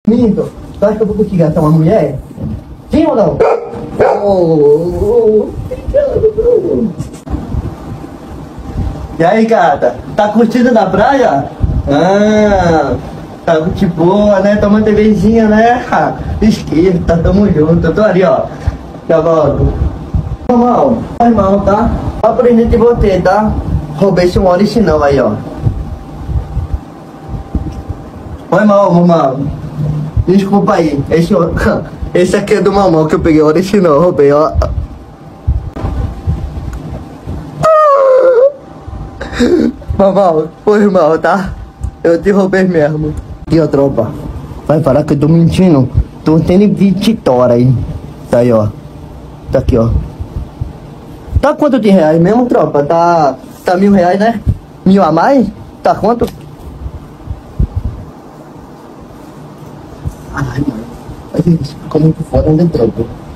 Minto, tu acha que eu vou conseguir gastar uma mulher? Sim ou não? Oh. E aí, gata? Tá curtindo na praia? Ah, tá de boa, né? Toma TVzinha, né? Esquerda, tamo junto. Eu tô ali, ó. Já volto. Irmão, faz mal, tá? Aprendi de você, tá? Roubei esse original aí, ó. Foi mal, mamão. Desculpa aí. Esse aqui é do mamão que eu peguei o original, roubei, ó. Mamão, foi mal, tá? Eu te roubei mesmo. Aqui, ó, tropa. Vai falar que eu tô mentindo. Tô tendo 20 tora aí. Tá aí, ó. Tá aqui, ó. Tá quanto de reais mesmo, tropa? Tá R$1.000, né? 1.000 a mais? Tá quanto? Ai, mano. Ficou muito foda, né, tropa?